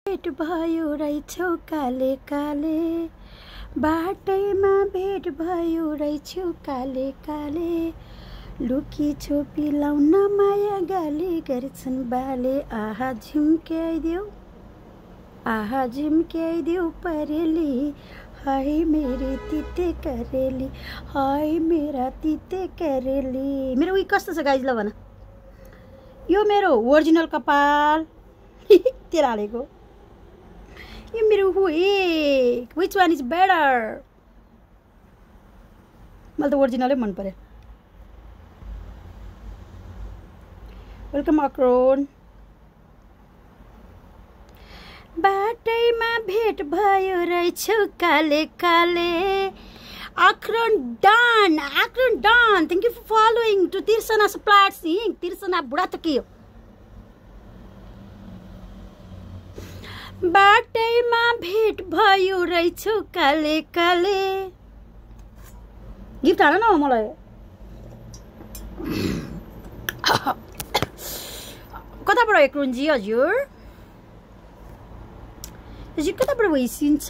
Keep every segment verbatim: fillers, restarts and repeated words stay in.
भेट भयो रहेछौ काले काले, बाटैमा भेट भयो रहेछौ काले काले, लुकी छोपी लाउन माया गाली गर्छन् बाले। आहा झिम्क्याइदेऊ, आहा झिम्क्याइदेऊ परेली, हाय मेरी तिते करेली, हाय मेरा तिते करेली। मेरो उही कस्तो छ गाइज ल भन, यो मेरो ओरिजिनल कपाल तेरा हालेको, यो मेरो हो ए विच वान इज बेटर? मलाई त ओरिजिनलै मन पर्यो। वेलकम अक्रोन। बाटैमा भेट भयो रहेछौ काले काले, Akron done, Akron done. Thank you for following to Tirsana Supply Sing, Tirsana Burataki. बाटैमा भेट भयो रहेछौ काले काले। गिफ्ट हाल न मलाई। कताबाट एक्रोनजी हजुर? हजुर कताबाट भइसिन्छ?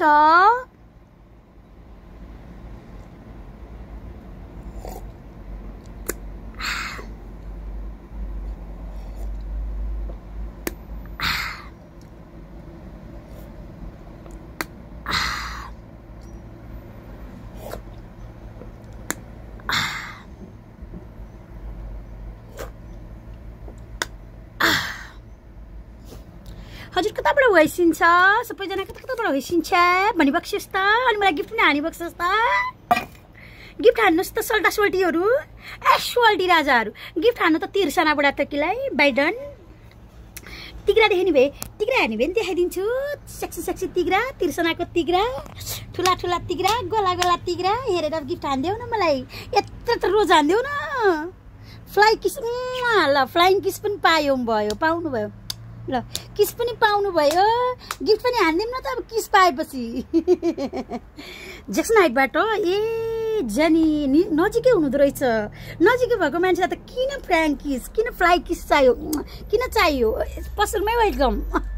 हजुर कताबाट भइसिन्छ? सबैजना कता कताबाट भइसिन्छ भनिबक्सिस् त, अनि मलाई गिफ्ट पनि हानिबक्सिस् त। गिफ्ट हान्नुस् त सोल्टा सोल्टीहरू, ए सोल्टी राजाहरू। गिफ्ट हान्नु त तिर्सना बुढाथोकीलाई बाइडन। तिग्रा देख्ने भए, तिग्रा हेर्ने भए नि देखाइदिन्छु। सेक्सी सेक्सी तिग्रा, तिर्सनाको तिग्रा, ठुला ठुला तिग्रा, गोला गोला तिग्रा हेरेर गिफ्ट हान्देऊ न मलाई। यत्रो त रोज हान्देऊ न। फ्लाइ किस ल, फ्लाइङ किस पनि पायो भयो, पाउनु भयो ल, किस पनि पाउनु भयो, गिफ्ट पनि हान्दिउँ न त अब किस पाएपछि। जेक्सन हाइटबाट ए जानी नजिकै हुनुहुँदो रहेछ। नजिकै भएको मान्छेलाई त किन फ्र्याङ्क किस, किन फ्लाइ किस चाहियो, किन चाहियो? पसलमै वेलकम।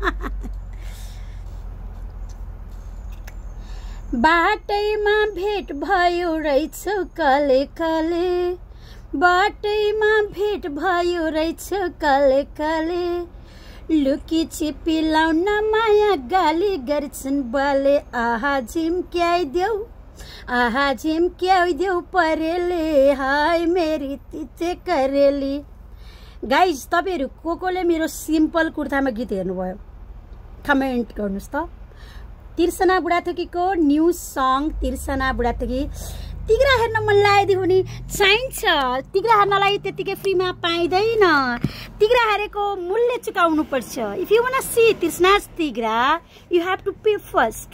बाटैमा भेट भयो रहेछ काले काले, बाटैमा भेट भयो रहेछ काले काले, लुकी छिपी लाउन माया गाली गर्छन् बाले। आहा झिम्क्याइदेऊ, आहा झिम्क्याइदेऊ परेली, हाय मेरी तिते करेली। गाइज तपाईहरु को कोले मेरो सिम्पल कुर्तामा गीत हेर्नुभयो कमेन्ट गर्नुस् त। तिर्सना बुढाथोकीको न्यू सङ तिर्सना बुढाथोकी। तिग्रा हेर्न मन लागेदेखि नि चाहिन्छ। तिग्रा हेर्नलाई त्यतिकै फ्रीमा पाइँदैन। तिग्रा हेरेको मूल्य चुकाउनु पर्छ। इफ यु वान्ट सी तिर्सनाज तिग्रा you have to pay first.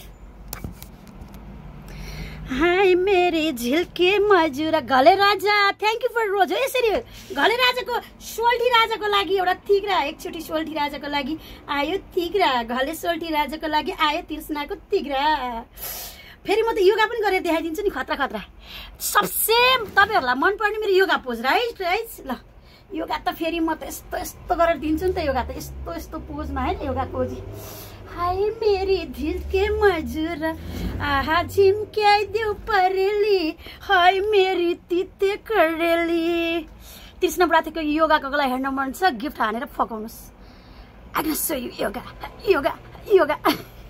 Hi मेरे झिल्के मजुरा Ghale Raja, thank you for rose. यसरी घले राजाको सोल्टी राजाको लागि एउटा तिग्रा, एकचोटि सोल्टी राजाको लागि आयो तिग्रा, घले सोल्टी राजाको लागि आयो तिर्सनाको तिग्रा। फेरि म त योगा पनि गरेर देखाइदिन्छु नि, खतरा खतरा। सबसे तपाईहरुलाई मन पर्ने मेरो योगा पोज राइट राइट ल। योगा त फेरि म त यस्तो यस्तो गरेर दिन्छु नि त। योगा त यस्तो यस्तो पोजमा है योगा पोज। हाय मेरी दिल के मजुरा, आहा झिम्क्याइदेऊ परेली, हाय मेरी तिते करेली। तिर्सना बुढाथोकीको योगाको लागि हेर्न मन छ, गिफ्ट हानेर फकाउनुस्। I can show you yoga yoga yoga.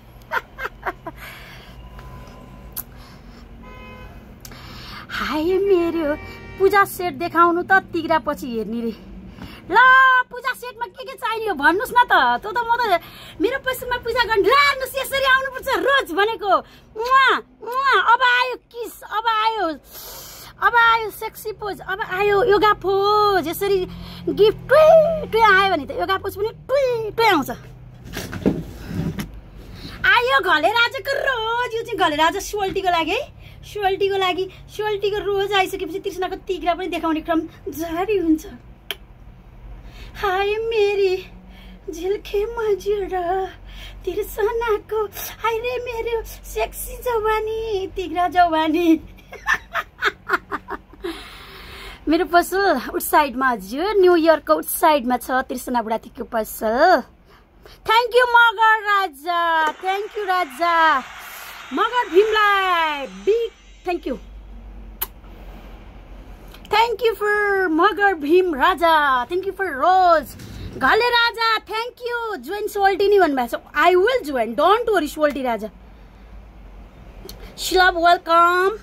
Hi मेरो पूजा सेट देखाउनु त तिग्रा पछि हेर्ने रे। ल पूजा सेटमा के के चाहियो भन्नुस् न त। त्यो त म त मेरो पैसामा पूजा गर्न लानुस्, यसरी आउनुपर्छ रोज भनेको। अब आयो किस, अब आयो अब आयो सेक्सी पोज, अब आयो योगा पोज। यसरी गिफ्ट टुइ टुइ आयो भने त योगा पोज पनि टुइ टुइ आउँछ। आयो घले राजाको रोज। यो चाहिँ घले राजा सोल्टीको लागि है, सोल्टीको लागि। सोल्टीको रोज आइसकेपछि तिर्सनाको तिग्रा पनि देखाउने क्रम जारी हुन्छ। हाय मेरी झिल्के मजुरा, तिर्सनाको हाय रे मेरो सेक्सी जवानी, तिग्रा जवानी। मेरो पसल उट साइडमा हजुर, न्यू इयरको उट साइडमा छ तिर्सना बुढाथोकीको पसल। Thank you Magar Raja. राजा मगर भीमलाई big thank you thank you for Magar Bhim Raja thank you for Rose Ghale Raja thank you join सोल्टी नि भन्नुभएको छ I will join don't worry सोल्टी राजा शिलभ वेलकम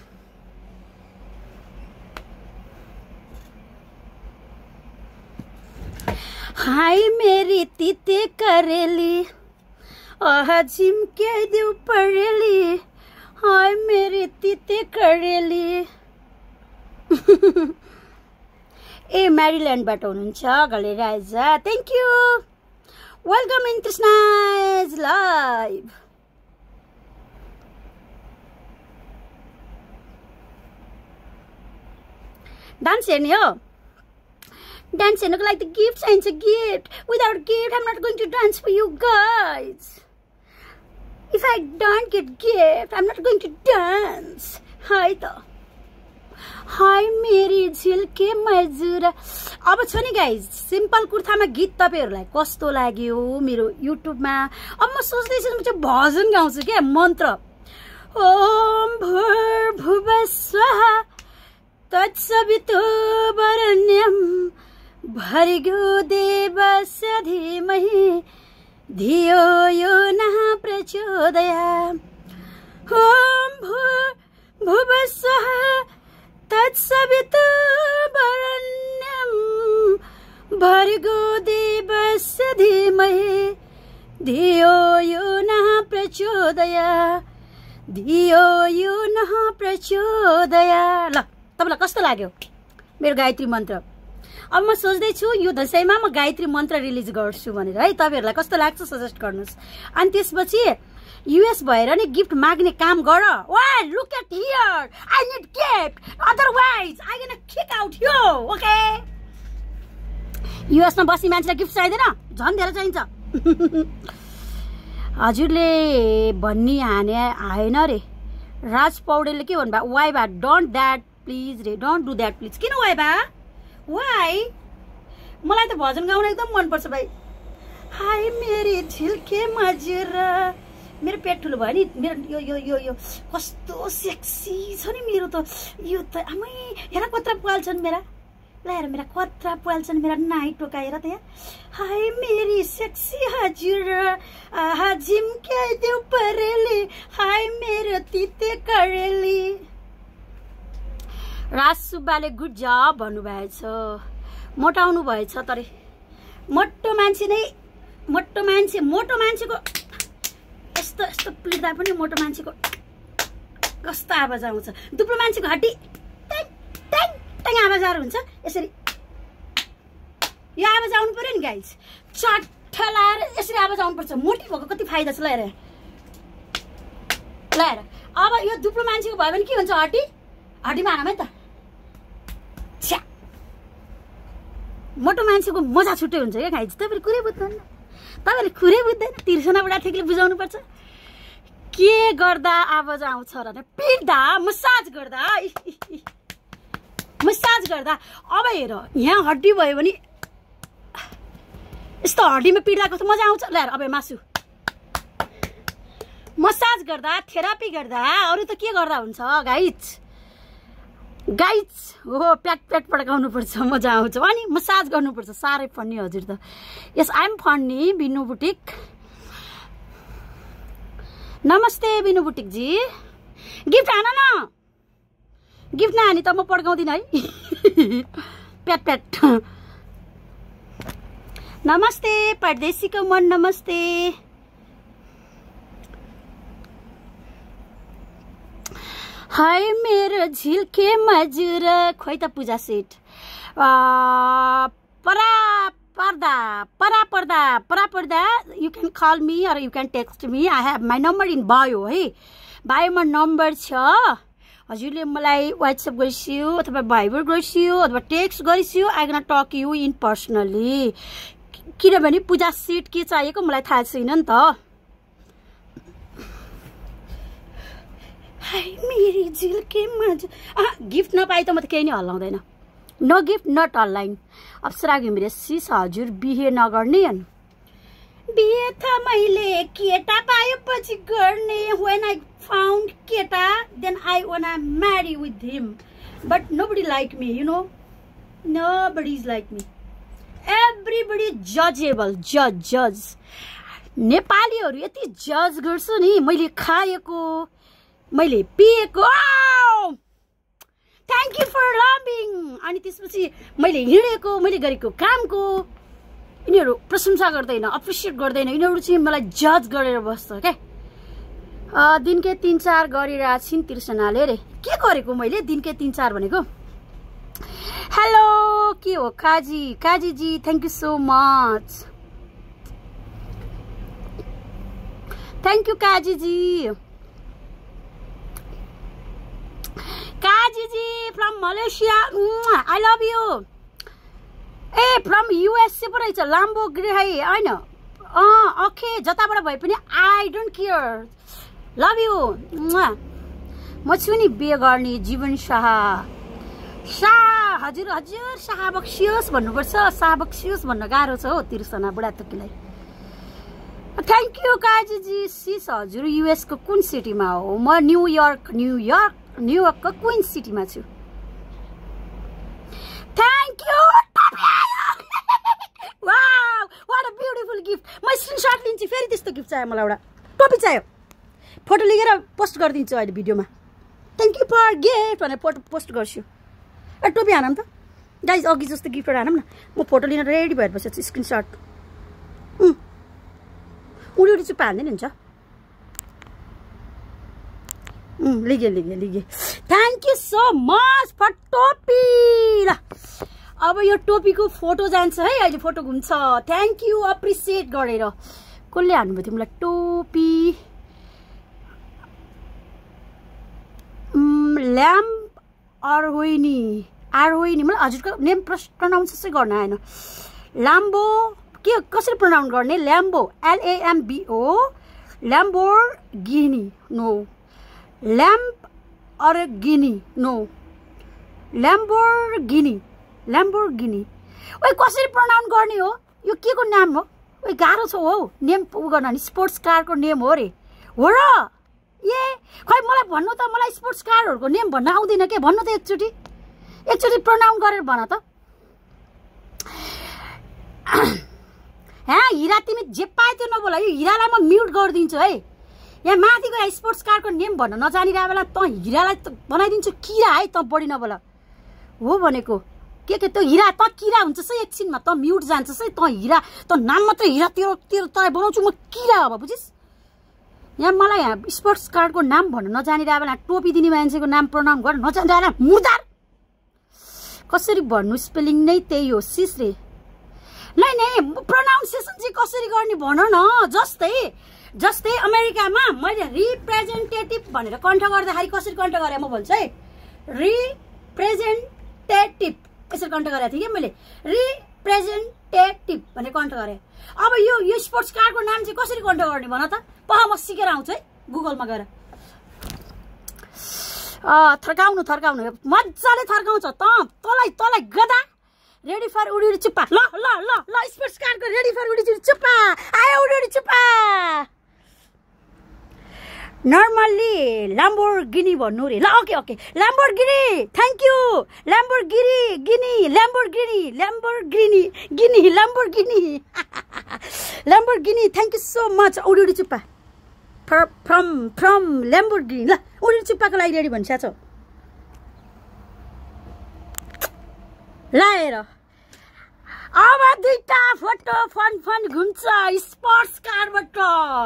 हाय मेरी तीते करेली आहा झिम्के देऊ परेली हाय मेरी तीते करेली ए म्यारील्यान्डबाट हुनुहुन्छ Ghale Raja thank you welcome in Krishna's live dance हेर्ने हो डान्स हेर्नको लागि त गिफ्ट चाहिन्छ gift without gift I'm not going to dance for you guys if I don't get gift I'm not going to dance hi त हाय मेरी झिल्के मजुरा अब छ नि गाइज सिम्पल कुर्तामा गीत तपाईहरुलाई कस्तो लाग्यो मेरो युट्युबमा अब म सोच्दैछु म चाहिँ भजन गाउँछु के मन्त्र ओम भूर्भुवः स्वः तत्सवितु वरेण्यं भर्गो देवस्य धीमहि धियो यो नः प्रचोदयात् ओम भूर्भुवः स्वः तत्सवितु वरेण्यं भर्गो देवस्य धीमहि धियो यो नः प्रचोदयात् धियो यो नः प्रचोदयात् ल तपाईलाई कस्तो लाग्यो मेरो गायत्री मन्त्र अब म सोच्दैछु यो दशैंमा म गायत्री मन्त्र रिलिज गर्छु भनेर है तपाईहरुलाई कस्तो लाग्छ सजेस्ट गर्नुस् अनि त्यसपछि यूएस भएर नि गिफ्ट माग्ने काम गर वा look at here I need gift otherwise I gonna kick out you okay US मा बस्ने मान्छेलाई गिफ्ट चाहिदैन झन् धेरै चाहिन्छ हजुरले भन्नी हाने आएन रे राज पौडेलले के भन्नुभयो वाइ बा डोन्ट द्याट प्लिज रे डोन्ट डु द्याट प्लिज किन वाइ बा वाइ मलाई त भजन गाउन एकदम मन पर्छ भाइ हाय मेरी झिल्के मजुरा मेरो पेट ठुलो भयो नि मेरो यो यो यो यो कस्तो सेक्सी छ नि मेरो त यो त आमै हेर कत्रा पाल्छन् मेरा ल हेर मेरा कत्रा पाल्छन् मेरा नाइ टोकाएर त यहाँ हाय मेरी सेक्सी हजुर आहा झिम्के देऊ परेली हाय मेरो तीते करेली राज सुब्बाले गुड जब भन्नुभएछ मोटाउनु भएछ तर मोटो मान्छे नै मोटो मान्छे मोटो मान्छेको यस्तो यस्तो पिट्दा पनि मोटो मान्छेको कस्तो आवाज आउँछ दुब्लो मान्छेको हड्डी ट्याङ ट्याङ ट्याङ आवाजहरू हुन्छ यसरी यो आवाज आउनु पर्यो नि गाइज चट्ठ लाएर यसरी आवाज आउनु पर्छ मोटी भएको कति फाइदा छ ल हेर ल हेर अब यो दुब्लो मान्छेको भयो भने के हुन्छ हड्डी हड्डीमा हानम है त छ्या मोटो मान्छेको मजा छुट्टै हुन्छ क्या गाइज तपाईले कुरै बुझ्दैन तपाईले कुरै बुझ्दैन तिर्सना बुढा ठेकीले बुझाउनु पर्छ के गर्दा आवाज आउँछ र पिट्दा मसाज गर्दा मसाज गर्दा अब हेर यहाँ हड्डी भयो भने यस्तो हड्डीमा पिट्दा कस्तो मजा आउँछ ल अब मासु मसाज गर्दा थेरापी गर्दा अरु त के गर्दा हुन्छ गाइज गाइज हो प्याट प्याट पड्काउनु पर्छ मजा आउँछ अनि मसाज गर्नुपर्छ साह्रै फन्नी हजुर त yes I am funny Binu boutique नमस्ते बिनु बुटिक जी गिफ्ट हान न गिफ्ट नहानी त म पड्काउँदिन है प्याट प्याट नमस्ते परदेशीको मन नमस्ते हाय मेरो झिल्के मजुरा खोइ त पूजा सेट परा पर्दा परा पर्दा परा पर्दा you can call me or you can text me I have my number in bio है बायोमा नम्बर छ हजुरले मलाई व्हाट्सएप गरिसियो अथवा भाइबर गरिसियो अथवा टेक्स्ट गरिसियो I gonna talk you in personally किनभने पूजा सेट के चाहिएको मलाई थाहा छैन नि त हाय मेरी झिल्के मज गिफ्ट नपाए त म त केही नै हल्लाउँदैन no gift not online Apsara Ghimire sis हजुर बिहे नगर्ने बिहे त मैले केटा पाएपछि पछि गर्ने when I found केटा then I wanna marry with him but nobody like me you know nobody is like me everybody judgeable judge judge नेपालीहरु यति जज गर्छु नि मैले खाएको मैले पिएको थ्यांक यू फर लभिङ अनि त्यसपछि मैले हिँडेको मैले गरेको कामको यिनीहरु प्रशंसा गर्दैन अप्रिशिएट गर्दैन यिनीहरु चाहिँ मलाई जज गरेर बस्छ के अ दिनकै तीन चार गरिरा छिन् तिर्सनाले रे के गरेको मैले दिनकै तीन चार भनेको हेलो के हो Kaji Kaji ji thank you so much thank you Kaji ji Kaji ji from Malaysia I love you ए फ्रम यूएसए पो रहेछ लाम्बो ग्रेहाई हैन अ ओके जताबाट भए पनि I don't care love you म छु नि बिहे गर्ने जीवन शाह शाह हजुर हजुर शाह बक्सियोस् भन्नुपर्छ शाह बक्सियोस् भन्न गाह्रो छ हो तिर्सना बुढाथोकीलाई thank you Kaji ji sis हजुर यूएस को कुन सिटीमा हो म न्यूयर्क न्यूयर्क न्यूयर्क को क्वीन सिटीमा छु thank you wow what a beautiful gift म स्क्रिनशट लिन्छु फेरि त्यस्तो गिफ्ट चाहियो मलाई एउटा टोपी चाहियो फोटो लिएर पोस्ट गरिदिन्छु अहिले भिडियोमा थ्यांक यू फर गिफ्ट भनेर फोटो पोस्ट गर्छु ए टोपी हानौँ त गाइज अघि जस्तो गिफ्टहरू हानौँ न म फोटो लिन रेडी भएर बसेछु स्क्रिनशट उडी उडी चुप्पा हान्दैन हुन्छ लिगे लिगे लिगे thank you so much for टोपी ल अब यो टोपीको फोटो जान्छ है अहिले फोटो घुम्छ थ्यांक यू अप्रिसिएट गरेर कसले हान्नुभयो तिमीलाई टोपी ल्याम्प आरोहिनी आरोहिनी मलाई हजुरको नेम प्रनाउन्स चाहिँ गर्न आएन लाम्बो के कसरी प्रोनाउन्स गर्ने Lambo L A M B O Lamborghini no lamp अरगिनी नो ल्याम्बोर्गिनी ल्याम्बोर्गिनी ओइ कसरी प्रोनाउन्स गर्ने हो यो के को नाम हो ओइ गाह्रो छ हौ नेम उ गर्न नि स्पोर्ट्स कारको नेम हो रे हो र ए खै मलाई भन्नु त मलाई स्पोर्ट्स कारहरुको नेम भन्न आउँदैन के भन्नु त एकचोटी एकचोटी प्रोनाउन्स गरेर भन त हा हिरा तिमी जे पाए त्यो नबोला यो हिरालाई म म्युट गरिदिन्छु है यहाँ माथिको स्पोर्ट्स कारको नेम भन्न नजानिरा बेला त हिरालाई त बनाइदिन्छु किरा है त बढी नबोला हो भनेको के के त हिरा त किरा हुन्छस् है एकछिनमा त म्युट जान्छस् है त हिरा त नाम मात्र हिरा तेरो तेरो तलाई बनाउँछु म किरा अब बुझिस यहाँ मलाई यहाँ स्पोर्ट्स कार्डको नाम भन्न नजानिरा बेला टोपी दिने मान्छेको नाम प्रोनाउन्स गर्न नजानिरा मुर्दार कसरी भन्नु स्पेलिङ नै त्यही हो सिस रे नै नै प्रोनाउन्सिएसन चाहिँ कसरी गर्ने भन न जस्तै जस्तै अमेरिकामा मैले रिप्रेजेन्टेटिभ भनेर कण्ठ गर्दाखेरि कसरी कण्ठ गरे म भन्छु है रिप्रेजेन्टेटिभ यसरी कण्ठ गरेको थिएँ कि मैले रिप्रेजेन्टेटिभ भनेर कण्ठ गरे अब यो यो स्पोर्ट्स कार्डको नाम चाहिँ कसरी कण्ठ गर्ने भन त पह म सिकेर आउँछु है गुगलमा गएर थर्काउनु थर्काउनु मजाले थर्काउँछ त तलाई तलाई गदा रेडी फर उडी उडी चुप्पा ल ल ल ल स्पोर्ट्स कारको रेडी फर उडी उडी चुप्पा आयो उडी उडी चुप्पा नर्मल्ली ल्याम्बोर्गिनी भन्नु रे ल okay okay Lamborghini thank you Lamborghini गिनी ल्याम्बोर्गिनी ल्याम्बोर्गिनी गिनी Lamborghini Lamborghini thank you so much उडी उडी चुप्पा फ्रम फ्रम ल्याम्बोर्गिनी ल उडी उडी चुप्पाको लागि रेडी भन्छ छ लाएर अब दुईटा फोटो फन फन घुम्छ स्पोर्ट्स कारबाट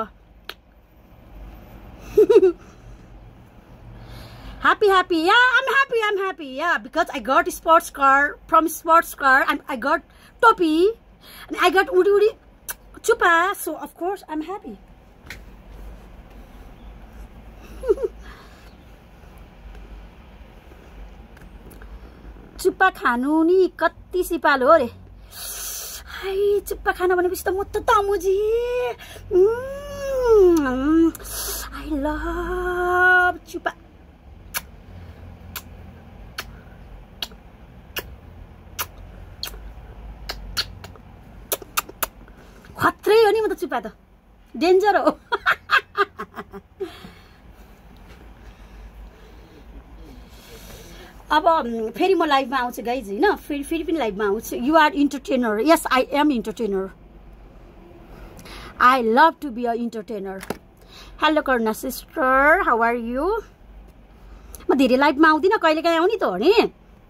happy happy yeah I'm happy I'm happy yeah because I got sports car from sports car and I got topi and I got udi udi chupa so of course I'm happy चुप्पा खानु नि कति सिपालो हो रे हाय चुप्पा खान भनेपछि त म त तमुजी I love चुप्पा खत्रै हो नि म त चुप्पा त डेन्जर हो अब फेरि म लाइभमा आउँछु गाइज हैन फेरि फेरि पनि लाइभमा आउँछु you are entertainer yes I am entertainer I love to be a entertainer hello Karna sister how are you म धेरै लाइभमा आउँदिनँ कहिले काहीँ आउने त हो नि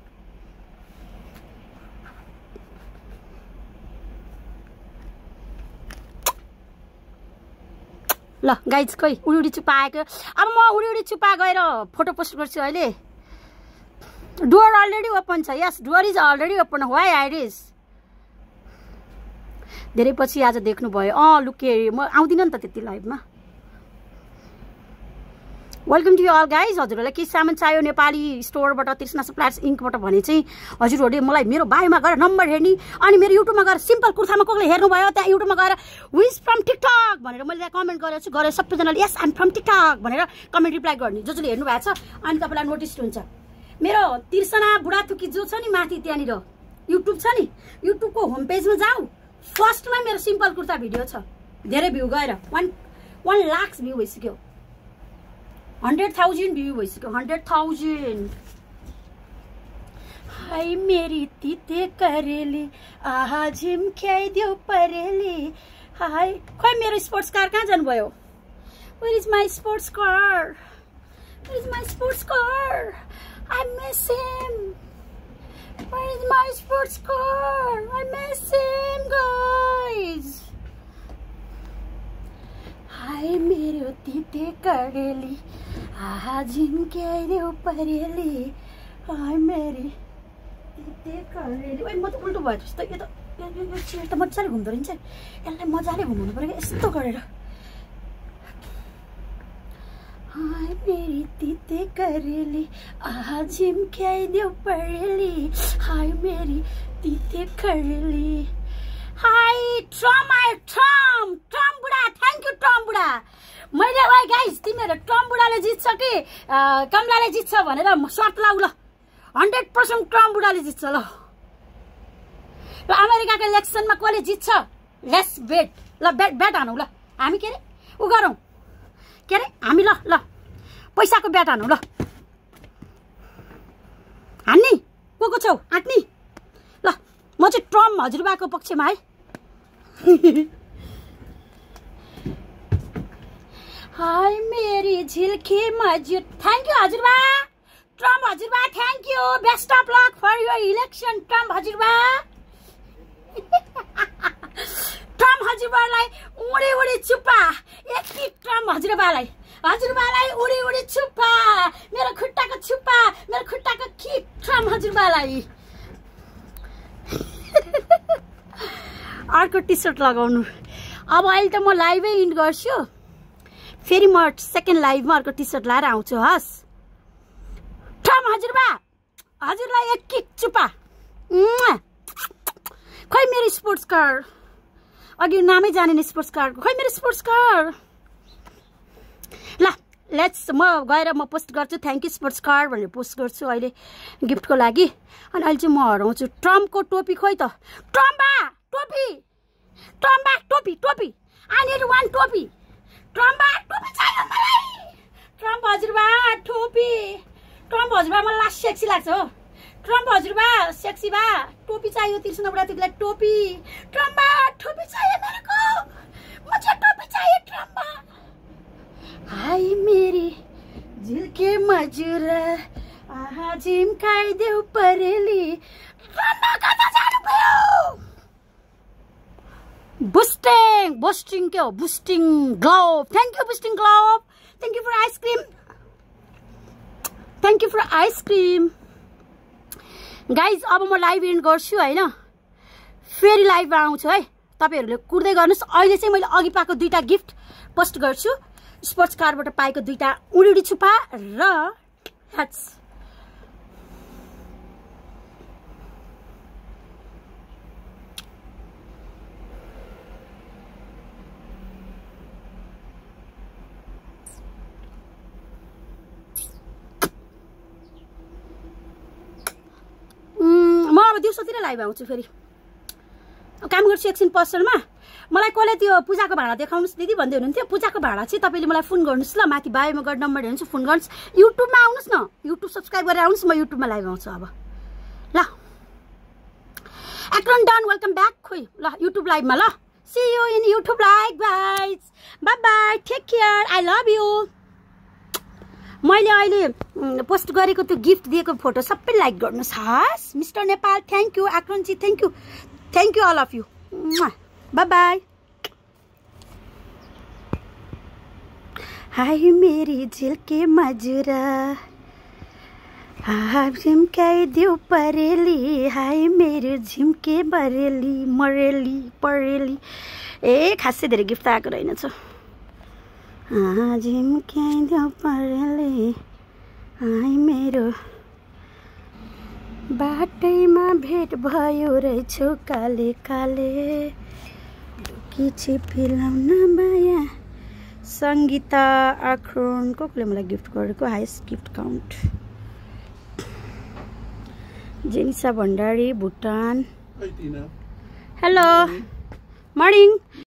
ल गाइज खोइ उडी उडी चुप्पा आएको अब म उडी उडी चुप्पा गएर फोटो पोस्ट गर्छु अहिले डोर अलरेडी ओपन छ yes door is already open why Iris धेरै पछि आज देख्नुभयो अँ लुके म आउँदिनँ नि त त्यति लाइभमा welcome to you all guys हजुरहरूलाई के सामान चाहियो नेपाली स्टोरबाट तृष्णा सप्लायर्स इङ्कबाट भने चाहिँ हजुरहरूले मलाई मेरो बायोमा गएर नम्बर हेर्ने अनि मेरो युट्युबमा गएर सिम्पल कुर्तामा कसले हेर्नुभयो त्यहाँ युट्युबमा गएर विज फ्रम टिकटक भनेर मैले त्यहाँ कमेन्ट गरेर छु गरेर सबैजनाले यस आइम फ्रम टिकटक भनेर कमेन्ट रिप्लाई गर्ने जो जसले हेर्नु भएको छ अनि तपाईँलाई नोटिस हुन्छ मेरो तृष्णा बुढाथुकी जो छ नि माथि त्यहाँनिर युट्युब छ नि युट्युबको होम पेजमा जाऊ फर्स्टमा मेरो सिम्पल कुर्ता भिडियो छ धेरै भ्यू गएर वान वान लाख भ्यू भइसक्यो हन्ड्रेड थाउजन्ड भ्यू भइसक्यो हन्ड्रेड थाउजन्ड हाई मेरी तिते करेली आहा झिम्क्याइदेऊ परेली हाई खोइ मेरो स्पोर्ट्स कार कहाँ जानुभयो where is my sports car where is my sports car I miss him where is my sports car I miss him guys hi मेरो तिते करेली आहा झिम्क्याइदेऊ परेली हाय मेरी तिते करेली ओइ म त उल्टो भयो जस्तो यो त यो चेयर त मजाले घुम्दो रहेछ यसलाई मजाले घुमाउनु पर्यो यस्तो गरेर हाय मेरी तिते करेली आहा झिम्क्याइदेऊ परेली हाय मेरी तिते करेली हाई ट्रम आयो ट्रम ट्रम बुढा थ्याङ्क यू ट्रम बुढा मैले वाइ गाइस तिमीहरू ट्रम बुढाले जित्छ कि कमलाले जित्छ भनेर सर्ट लाउ ल हन्ड्रेड पर्सेन्ट ट्रम बुढाले जित्छ ल ल अमेरिकाको इलेक्सनमा कसले जित्छ लेट्स बेट ल बेट बेट हानौँ ल हामी के अरे उ गरौँ के अरे हामी ल ल पैसाको बेट हानौँ ल हान्ने को को छौ आँट्ने ल म चाहिँ ट्रम हजुरबाको पक्षमा है हाय मेरी झिल्की मजुर थ्याङ्क यू हजुरबा ट्रम्प हजुरबा thank you best of luck for your election Trump हजुरबा ट्रम्प हजुरबालाई उडी उडी चुप्पा एक ट्रम्प हजुरबालाई हजुरबालाई उडी उडी चुप्पा मेरो खुट्टाको छुप्पा मेरो खुट्टाको किक ट्रम्प हजुरबालाई अर्को टी सर्ट लगाउनु अब अहिले त म लाइभै इन्ड गर्छु फेरि म सेकेन्ड लाइभमा अर्को टी सर्ट लाएर आउँछु हस् ट्रम हजुरबा हजुरलाई एक किक चुपा खै मेरो स्पोर्ट्स कार अघि नामै जानेन स्पोर्ट्स कारको खै मेरो स्पोर्ट्स कार ल लेट्स म गएर म पोस्ट गर्छु थ्याङ्क यू स्पोर्ट्स कार भनेर पोस्ट गर्छु अहिले गिफ्टको लागि अनि अहिले चाहिँ म हराउँछु ट्रम्पको टोपी खोइ त ट्रम्पा टोपी ट्रम्पा टोपी टोपी आई निड वान टोपी ट्रम्पा टोपी चाहियो मलाई ट्रम्प हजुरबा टोपी ट्रम्प हजुरबा मलाई लास्ट सेक्सी लाग्छ हो ट्रम्प हजुरबा सेक्सी बा टोपी चाहियो तृष्णा बुढाथुकीलाई टोपी ट्रम्पा टोपी चाहियो मेरेको मुझे टोपी चाहिए ट्रम्पा हाय मेरी झिल्के मजुर आहा झिम्काइदेऊ परेली ट्रम्पा कता जानु भयो बुस्टिङ बुस्टिङ के हो boosting globe thank you boosting globe thank you for ice cream thank you for ice cream guys अब म लाइभ एन्ड गर्छु होइन फेरि लाइभमा आउँछु है तपाईँहरूले कुर्दै गर्नुहोस् अहिले चाहिँ मैले अघि पाएको दुईवटा गिफ्ट पोस्ट गर्छु स्पोर्ट्स कारबाट पाएको दुईवटा उडी छुपा र ह्याट्स म अब दिउँसोतिर लाइभ आउँछु फेरि काम गर्छु एकछिन पसलमा मलाई कसले त्यो पूजाको भाडा देखाउनुस् दिदी भन्दै हुनुहुन्थ्यो पूजाको भाडा चाहिँ तपाईँले मलाई फोन गर्नुहोस् ल माथि बायोमा गएर नम्बर हेर्नुहोस् फोन गर्नुहोस् युट्युबमा आउनुहोस् न युट्युब सब्सक्राइब गरेर आउनुहोस् म युट्युबमा लाइभ आउँछु अब ल एक्रोन डन वेलकम ब्याक खोइ ल युट्युब लाइभमा ल see you in YouTube live guys bye bye take care I love you मैले अहिले पोस्ट गरेको त्यो गिफ्ट दिएको फोटो सबै लाइक गर्नुहोस् हस् मिस्टर नेपाल थ्याङ्क यू आक्रोनजी thank you thank you all of you bye bye hi मेरी झिल्के मजुरा झिम्काइदेऊ परेली हाय मेरो झिम्के बरेली मरेली परेली ए खासै धेरै गिफ्ट आएको रहेनछ झिम्काइदेऊ परेली हाय मेरो बाटैमा भेट भयो रहेछौ काले काले ढुकी छिपिलाउन माया सङ्गीता आक्रोन को कोले मलाई गिफ्ट गरेको highest gift count Janisha Bhandari Bhutan hello morning